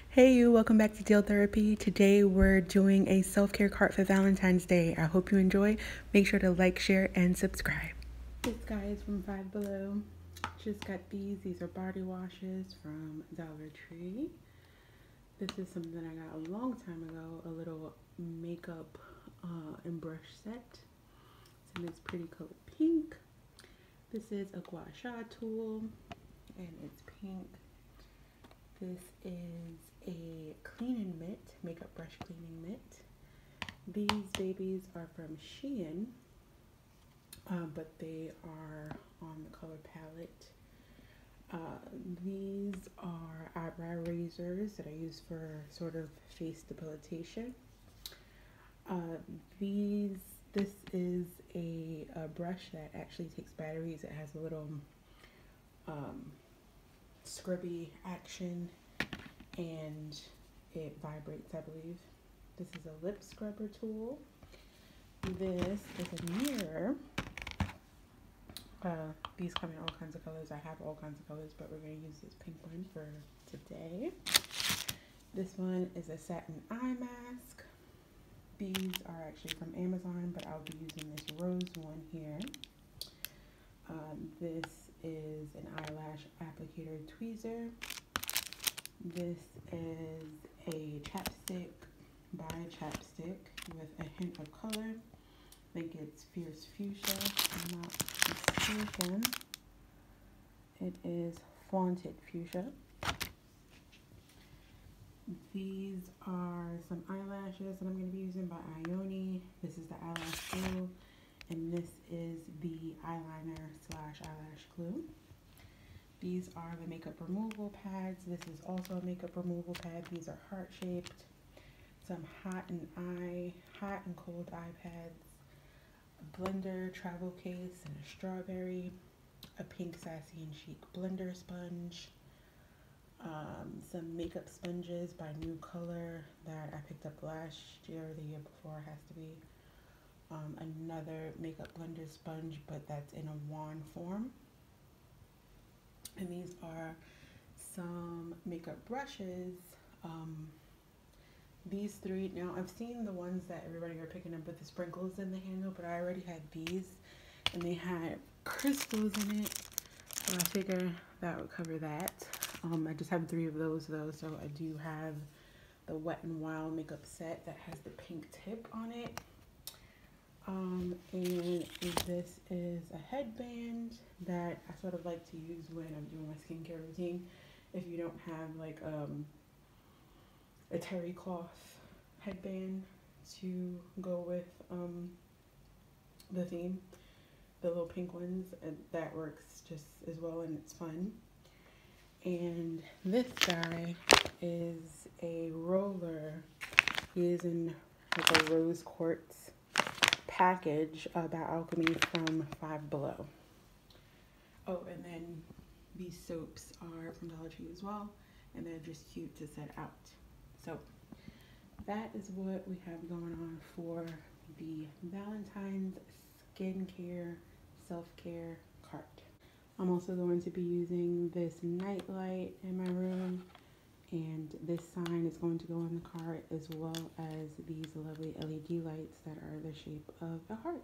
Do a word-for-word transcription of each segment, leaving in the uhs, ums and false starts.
Hey you, welcome back to Deal Therapy. Today we're doing a self-care cart for Valentine's Day. I hope you enjoy. Make sure to like, share, and subscribe. This guy is from Five Below. Just got these. These are body washes from Dollar Tree. This is something I got a long time ago, a little makeup uh, and brush set. It's in this pretty color pink. This is a gua sha tool and it's pink. This is a cleaning mitt, makeup brush cleaning mitt. These babies are from Shein, uh, but they are on the color palette. Uh, these are eyebrow razors that I use for sort of face debilitation. Uh, these, this is a, a brush that actually takes batteries. It has a little um, scrubby action and it vibrates, I believe. This is a lip scrubber tool. This is a mirror. Uh, these come in all kinds of colors. I have all kinds of colors, but we're going to use this pink one for today. This one is a satin eye mask. These are actually from Amazon, but I'll be using this rose one here. Um, this is an eyelash applicator tweezer. This is a chapstick by Chapstick with a hint of color. I think it's Fierce Fuchsia, if I'm not mistaken. It is Flaunted Fuchsia. These are some eyelashes that I'm going to be using by Ioni. This is the eyelash glue, and this is the eyeliner slash eyelash glue. These are the makeup removal pads. This is also a makeup removal pad. These are heart-shaped. Some hot and eye, hot and cold eye pads, a blender travel case, and a strawberry, a pink sassy and chic blender sponge, um, some makeup sponges by New Color that I picked up last year or the year before, it has to be. Um, another makeup blender sponge, but that's in a wand form. And these are some makeup brushes. Um, these three, now I've seen the ones that everybody are picking up with the sprinkles in the handle, but I already had these and they had crystals in it. So I figure that would cover that. Um, I just have three of those though, so I do have the Wet n Wild makeup set that has the pink tip on it. Um, and this is a headband that I sort of like to use when I'm doing my skincare routine. If you don't have like um, a terry cloth headband to go with um, the theme, the little pink ones, and that works just as well and it's fun. And this guy is a roller. He is in like a rose quartz package uh, by Alchemy from Five Below. Oh, and then these soaps are from Dollar Tree as well, and they're just cute to set out. So that is what we have going on for the Valentine's skincare self-care cart. I'm also going to be using this night light in my room, and this sign is going to go on the cart, as well as these lovely L E D lights that are the shape of a heart.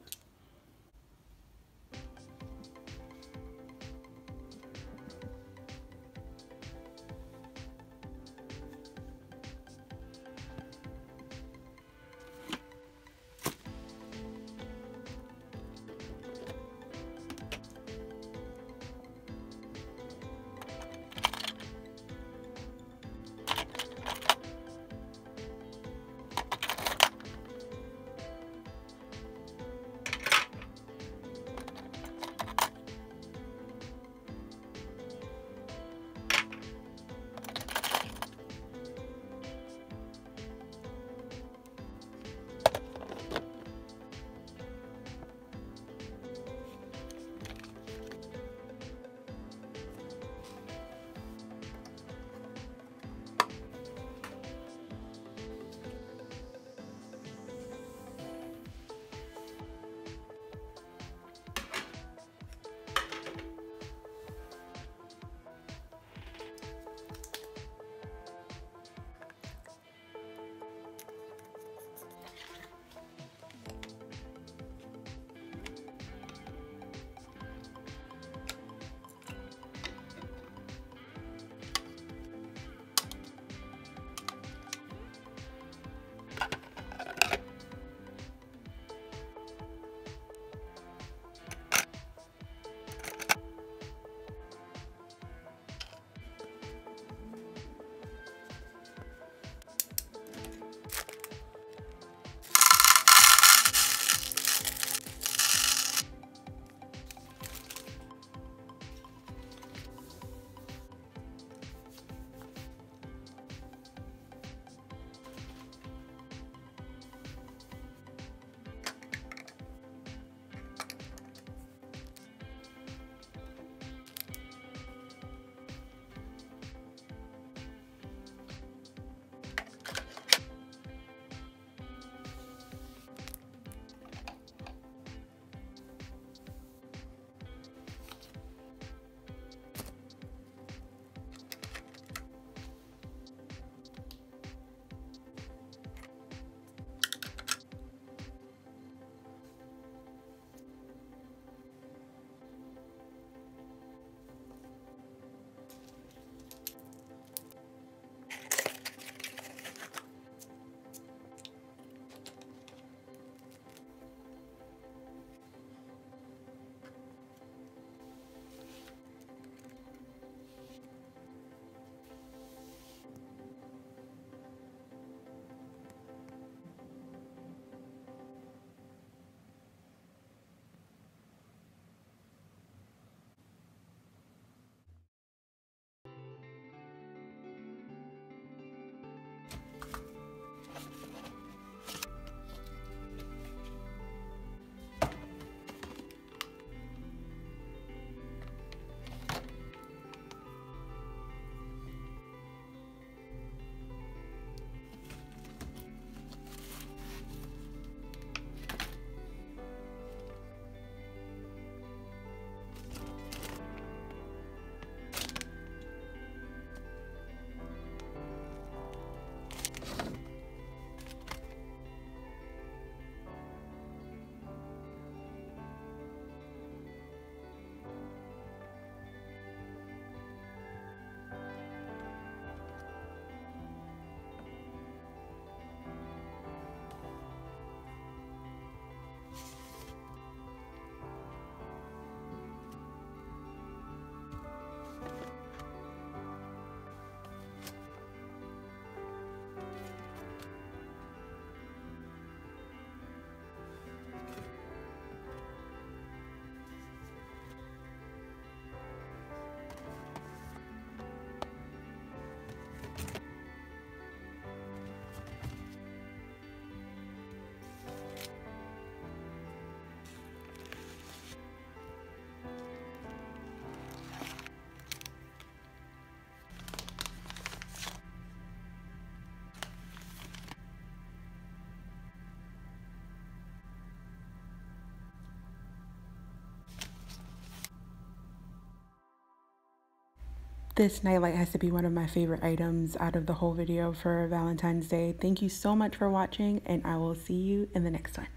This nightlight has to be one of my favorite items out of the whole video for Valentine's Day. Thank you so much for watching, and I will see you in the next one.